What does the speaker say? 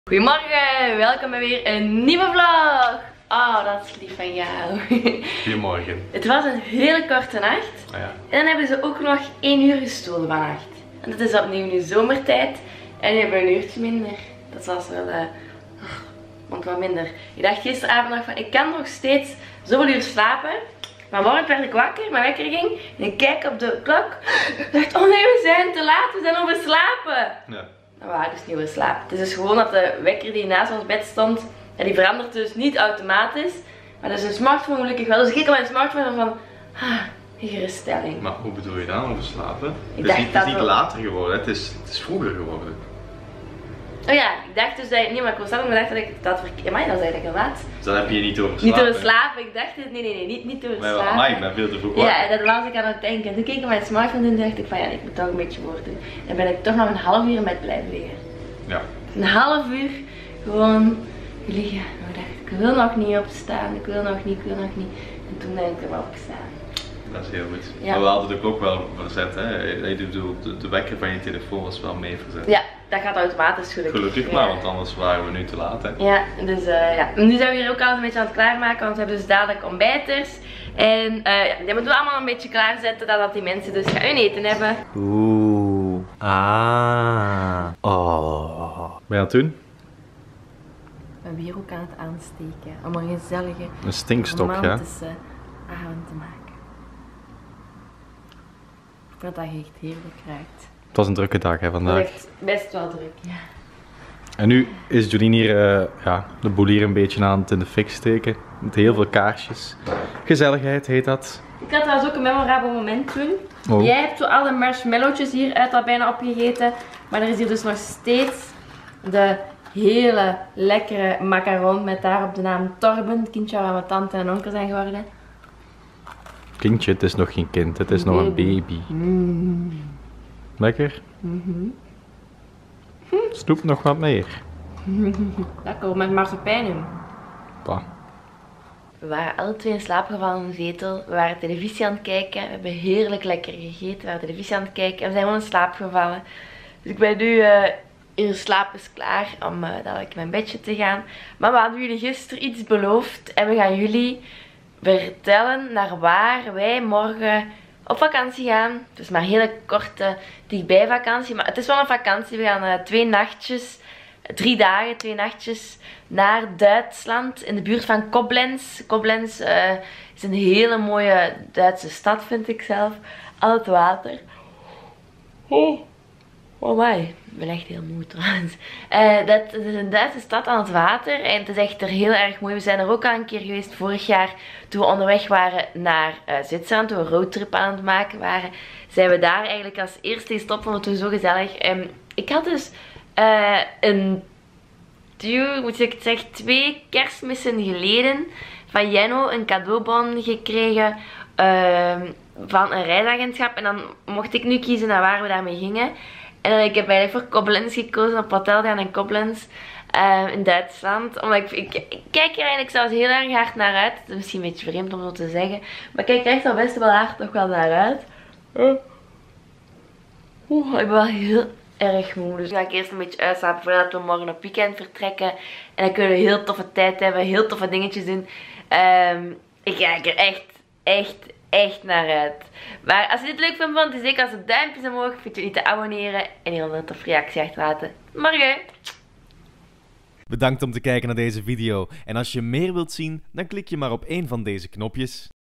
Goedemorgen, welkom bij weer een nieuwe vlog. Oh, dat is lief van jou. Goedemorgen. Het was een hele korte nacht. Ah, ja. En dan hebben ze ook nog 1 uur gestolen vannacht. En dat is opnieuw nu zomertijd. En nu hebben we een uurtje minder. Dat was wel, want wat minder. Ik dacht gisteravond nog van, ik kan nog steeds zoveel uur slapen. Maar morgen werd ik wakker, mijn wekker ging. En ik kijk op de klok. Ik dacht, oh nee, we zijn te laat, we zijn overslapen. Ja. Nou, we waren dus niet overslapen. Het is dus gewoon dat de wekker die naast ons bed stond, en die verandert dus niet automatisch. Maar dat is een smartphone gelukkig wel. Dus ik keek op mijn smartphone en van, die geruststelling. Maar hoe bedoel je dan, overslapen? Ik Het dacht is dat niet wel. later geworden, het is vroeger geworden. Oh ja, ik dacht dus dat, nee, maar ik was zelf gedacht dat ik dat verkeerd, maar dan zei ik al laat. Dus dan heb je niet overslapen. Niet overslapen, ik dacht het, nee, niet overslapen. Maar ik ben veel te vroeg Ja, wakker. en dat was ik aan het denken. Toen keek ik op mijn smartphone en dacht ik van, ja, ik moet toch een beetje worden. En ben ik toch nog een half uur in bed blijven liggen. Ja. Een half uur gewoon liggen. En ik dacht, ik wil nog niet opstaan, ik wil nog niet. En toen ben ik er wel opgestaan. Dat is heel goed. Ja. Maar we hadden de klok wel verzet, hè? Ik bedoel, de wekker van je telefoon was wel mee verzet. Ja, dat gaat automatisch gelukkig. Gelukkig maar, want anders waren we nu te laat, hè? Ja, dus ja. Nu zijn we hier ook al een beetje aan het klaarmaken, want we hebben dus dadelijk ontbijters. En ja, die moeten we allemaal een beetje klaarzetten, dat die mensen dus gaan hun eten hebben. Oeh. Ah. Oh. Ben je aan het doen? We hebben hier ook aan het aansteken, om een gezellige Een stinkstok, ja? romantische avond te maken. Ik vind dat je echt heerlijk ruikt. Het was een drukke dag, hè, Dat vandaag. is echt best wel druk, ja. En nu is Jolien hier ja, de boel hier een beetje aan het in de fik steken. Met heel veel kaarsjes. Gezelligheid heet dat. Ik had trouwens ook een memorabel moment toen. Oh. Jij hebt zo alle marshmallowtjes hier uit al bijna opgegeten. Maar er is hier dus nog steeds de hele lekkere macaron met daarop de naam Torben. Het kindje waar mijn tante en onkel zijn geworden. Kindje, het is nog geen kind, het is nog een baby. Lekker? Snoep nog wat meer. Lekker, met marsepein in. Pa. We waren alle twee in slaap gevallen in de zetel. We waren televisie aan het kijken. We hebben heerlijk lekker gegeten. We waren televisie aan het kijken. En we zijn gewoon in slaap gevallen. Dus ik ben nu in slaap is klaar om dadelijk in mijn bedje te gaan. Maar we hadden jullie gisteren iets beloofd. En we gaan jullie vertellen naar waar wij morgen op vakantie gaan. Het is maar een hele korte dichtbij vakantie. Maar het is wel een vakantie. We gaan 2 nachtjes, 3 dagen, 2 nachtjes naar Duitsland. In de buurt van Koblenz. Koblenz is een hele mooie Duitse stad, vind ik zelf. Al het water. Oh my, ik ben echt heel moe trouwens. Dat is een Duitse stad aan het water en het is echt er heel erg mooi. We zijn er ook al een keer geweest vorig jaar toen we onderweg waren naar Zwitserland. Toen we een roadtrip aan het maken waren, zijn we daar eigenlijk als eerste gestopt. Vonden we toen zo gezellig. Ik had dus moet ik het zeggen, 2 kerstmissen geleden van Jenno een cadeaubon gekregen van een reisagentschap. En dan mocht ik nu kiezen naar waar we daarmee gingen. En ik heb eigenlijk voor Koblenz gekozen, op hotel gaan in Koblenz in Duitsland. Omdat ik kijk er eigenlijk zelfs heel erg hard naar uit. Het is misschien een beetje vreemd om zo te zeggen. Maar ik kijk er echt al best wel hard nog wel naar uit. Ik ben wel heel erg moe. Dus nu ga ik eerst een beetje uitslapen voordat we morgen op weekend vertrekken. En dan kunnen we een heel toffe tijd hebben, heel toffe dingetjes doen. Ik kijk er echt naar uit. Maar als je dit leuk vindt, dan zeker als het duimpjes omhoog. Vergeet je niet te abonneren en heel een toffe reactie achterlaten. Morgen! Bedankt om te kijken naar deze video. En als je meer wilt zien, dan klik je maar op een van deze knopjes.